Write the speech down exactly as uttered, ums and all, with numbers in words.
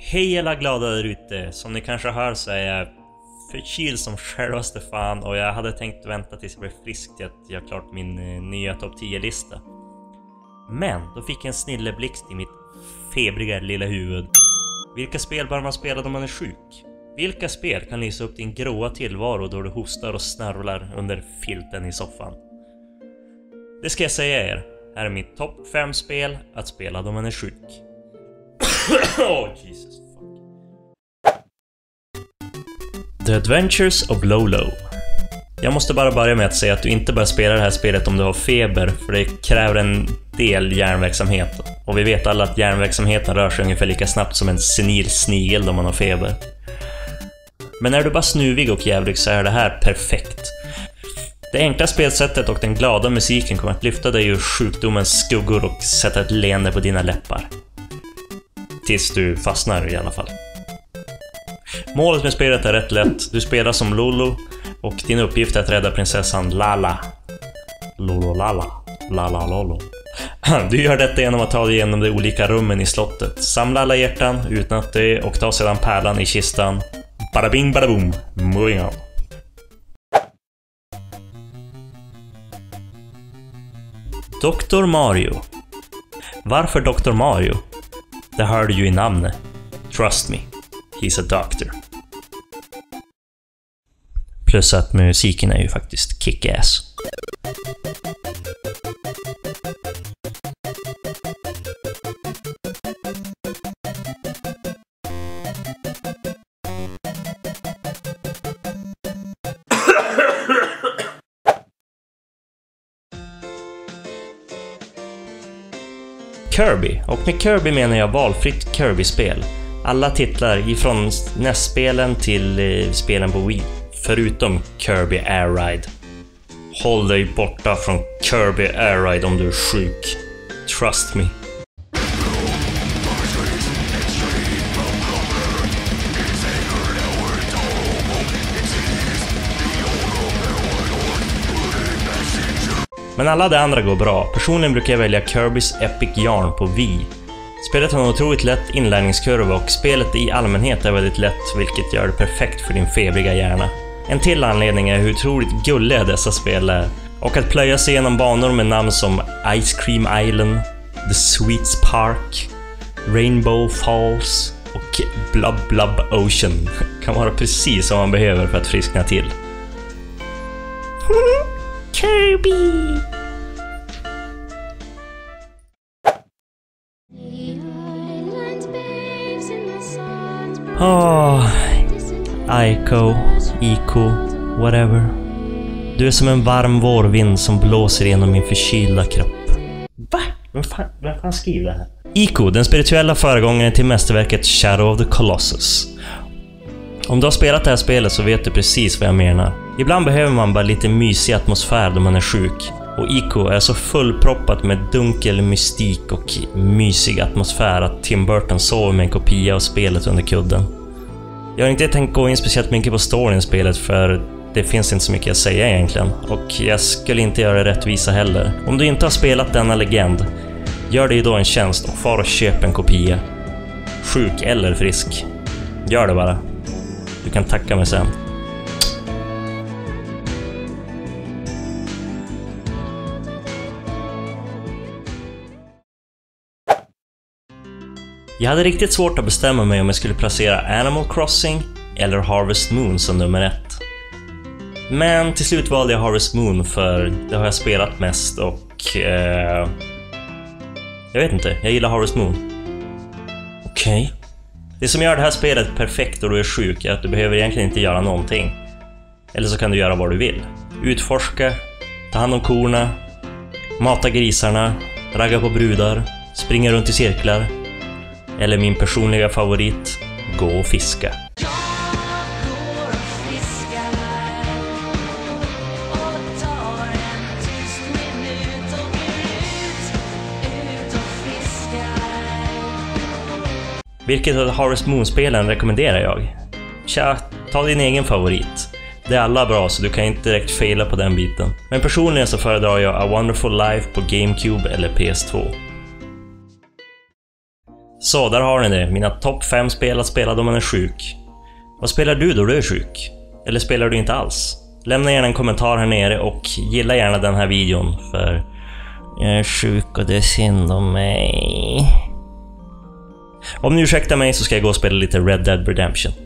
Hej alla glada där ute, som ni kanske hör så är jag förkyld som självaste fan och jag hade tänkt vänta tills jag blev frisk till att jag klart min eh, nya topp tio-lista. Men då fick jag en snilleblixt i mitt febriga lilla huvud. Vilka spel bör man spela då man är sjuk? Vilka spel kan lysa upp din gråa tillvaro då du hostar och snarvlar under filten i soffan? Det ska jag säga er, här är mitt topp fem spel att spela då man är sjuk. Oh Jesus fuck. The Adventures of Lolo. Jag måste bara börja med att säga att du inte bör spela det här spelet om du har feber, för det kräver en del hjärnverksamhet. Och vi vet alla att hjärnverksamheten rör sig ungefär lika snabbt som en senil snigel då man har feber. Men är du bara snuvig och jävlig så är det här perfekt. Det enkla spelsättet och den glada musiken kommer att lyfta dig ur sjukdomens skuggor och sätta ett leende på dina läppar. Tills du fastnar i alla fall. Målet med spelet är rätt lätt. Du spelar som Lolo och din uppgift är att rädda prinsessan Lala. Lolo Lala. Lala Lolo. Du gör detta genom att ta dig igenom de olika rummen i slottet. Samla alla hjärtan utan att dö och ta sedan pärlan i kistan. Bada bing bada boom. Moving on. doktor Mario. Varför doktor Mario? Det hörde ju i namnet. Trust me, he's a doctor. Plus att musiken är ju faktiskt kick-ass. Kirby, och med Kirby menar jag valfritt Kirby-spel. Alla titlar ifrån N E S-spelen till eh, spelen på Wii, förutom Kirby Air Ride. Håll dig borta från Kirby Air Ride om du är sjuk. Trust me. Men alla de andra går bra. Personligen brukar jag välja Kirby's Epic Yarn på Wii. Spelet har en otroligt lätt inlärningskurva och spelet i allmänhet är väldigt lätt, vilket gör det perfekt för din febriga hjärna. En till anledning är hur otroligt gulliga dessa spel är. Och att plöja sig genom banor med namn som Ice Cream Island, The Sweets Park, Rainbow Falls och Blub Blub Ocean kan vara precis som man behöver för att friskna till. Kirby! Åh, Ico, Ico, whatever. Du är som en varm vårvind som blåser genom min förkylda kropp. Va? Vem fan, vem fan skriver det här? Ico, den spirituella föregångaren till mästerverket Shadow of the Colossus. Om du har spelat det här spelet så vet du precis vad jag menar. Ibland behöver man bara lite mysig atmosfär då man är sjuk. Och Ico är så fullproppat med dunkel mystik och mysig atmosfär att Tim Burton sover med en kopia av spelet under kudden. Jag har inte tänkt gå in speciellt mycket på storyn i spelet, för det finns inte så mycket att säga egentligen. Och jag skulle inte göra det rättvisa heller. Om du inte har spelat denna legend, gör dig då en tjänst och far och köp en kopia. Sjuk eller frisk. Gör det bara. Du kan tacka mig sen. Jag hade riktigt svårt att bestämma mig om jag skulle placera Animal Crossing eller Harvest Moon som nummer ett. Men till slut valde jag Harvest Moon, för det har jag spelat mest och... Eh, jag vet inte, jag gillar Harvest Moon. Okej. Okay. Det som gör det här spelet perfekt då du är sjuk är att du behöver egentligen inte göra någonting. Eller så kan du göra vad du vill. Utforska, ta hand om korna, mata grisarna, ragga på brudar, springa runt i cirklar. Eller min personliga favorit, gå och fiska. Vilket av Harvest Moon-spelen rekommenderar jag? Tja, ta din egen favorit. Det är alla bra så du kan inte direkt faila på den biten. Men personligen så föredrar jag A Wonderful Life på GameCube eller P S två. Så, där har ni det. Mina topp fem spel att spela då man är sjuk. Vad spelar du då du är sjuk? Eller spelar du inte alls? Lämna gärna en kommentar här nere och gilla gärna den här videon, för jag är sjuk och det är synd om mig. Om ni ursäktar mig så ska jag gå och spela lite Red Dead Redemption.